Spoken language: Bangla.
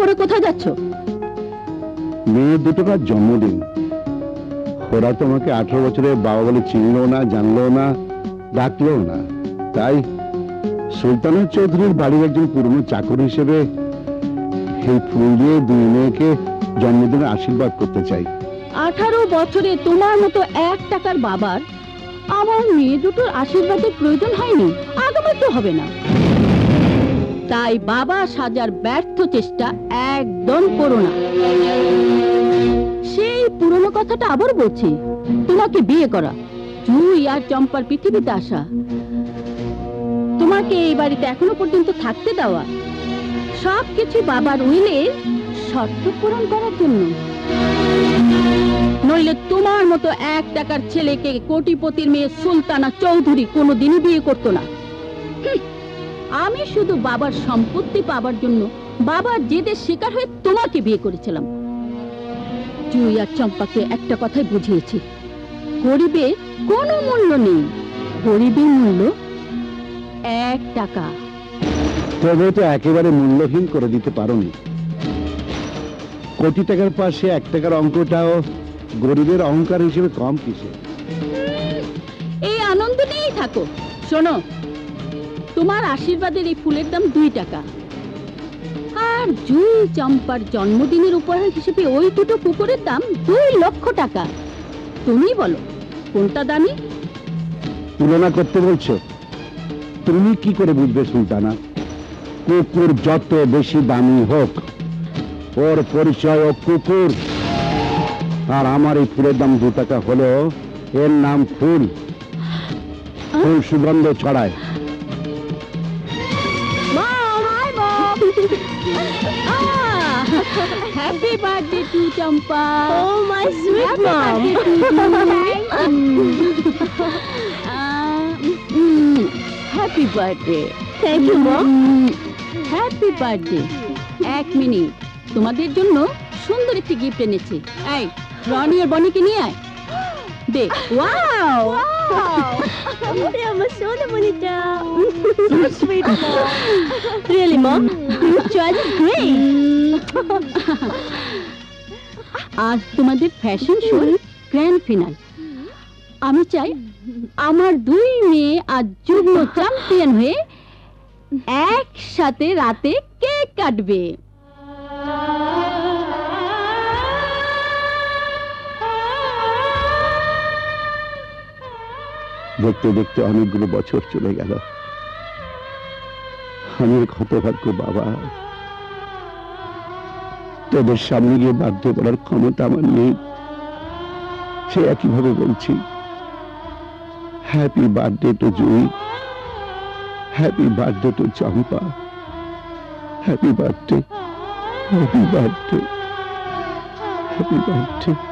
করে কোথায় যাচ্ছ? মেয়ে দুটোর জন্মদিন। ওরা তোমাকে 18 বছরের বাবা বলে চিনলো না, জানলো না, ডাকলো না। তাই সুলতানা চৌধুরীর বাড়ির একজন পুরনো চাকর হিসেবে এই ফুল দিয়ে দুই মেয়েকে জন্মদিনের আশীর্বাদ করতে চাই। 18 বছরে তোমার মতো 1 টাকার বাবার আমার মেয়ে দুটোর আশীর্বাদের প্রয়োজন হয়নি, আগামী তো হবে না। তাই বাবা সাজার ব্যর্থ চেষ্টা একদম করো না। সেই পুরনো কথাটা আবার বলছি, তোমাকে বিয়ে করা, জুই আর চম্পার পৃথিবীতে আসা, তোমাকে এই বাড়িতে এখনো পর্যন্ত থাকতে দেওয়া, সবকিছু বাবার উইলে শর্ত পূরণ করার জন্য। নইলে তোমার মতো 1 টাকার ছেলেকে কোটিপতির মেয়ে সুলতানা চৌধুরী কোনোদিনই বিয়ে করতো না। আমি শুধু বাবার সম্পত্তি পাবার জন্য বাবার জেদের শিকার হয়ে তোমাকে বিয়ে করেছিলাম। জুই আর চম্পাকে একটা কথাই বুঝিয়েছি, গরিবের কোনো মূল্য নেই, গরিবের মূল্য 1 টাকা। তবে তো একেবারে মূল্যহীন করে দিতে পারোনি। কোটি টাকার পাশে 1 টাকার অঙ্কটাও গরিবের অহংকার হিসেবে কম কিসে? এই আনন্দ নিয়েই থাকো। শোনো, তোমার আশীর্বাদের এই ফুলের দাম 2 টাকা, আর জুই চম্পার জন্মদিনের উপহার হিসেবে ওই দুটো কুকুরের দাম 2 লক্ষ টাকা। তুমি বলো কোনটা দামি? তুলনা করতে বলছো? তুমি কি করে বুঝবে সুলতানা? কুকুর যত বেশি দামি হোক, ওর পরিচয় ও কুকুর। আর আমার এই ফুলের দাম 2 টাকা হলেও এর নাম ফুল। ফুল সুগন্ধ ছড়ায়। Happy birthday to Champa. Oh, my sweet mom. Happy birthday. Thank you, mom. Happy birthday. 1 minute, তোমাদের জন্য সুন্দর একটি গিফট এনেছি। এই রনি আর বনিকে নিয়ে আয়। দে। Wow. They are so bonita. So sweet, mom. Really, mom? Your choice is great. আজ তোমাদের ফ্যাশন শোর গ্র্যান্ড ফিনাল। আমি চাই আমার 2 মেয়ে আজ যুগ্ম চ্যাম্পিয়ন হয়ে একসাথে রাতে কেক কাটবে। দেখতে দেখতে অনেকগুলো বছর চলে গেল। আমি হতভাগ্য বাবা, তোদের সামনে গিয়ে বাধ্য করার ক্ষমতা আমার নেই। সে একইভাবে বলছি, happy birthday to Jui, happy birthday to Champa, happy birthday, happy birthday, happy birthday.